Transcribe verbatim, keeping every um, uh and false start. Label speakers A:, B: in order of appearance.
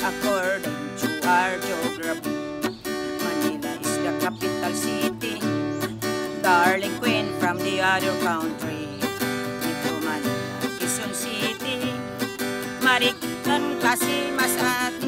A: according to our geography. Manila is the capital city, darling queen from the other country. Ito Manila, Quezon City, Marikina, Kasi, Masati,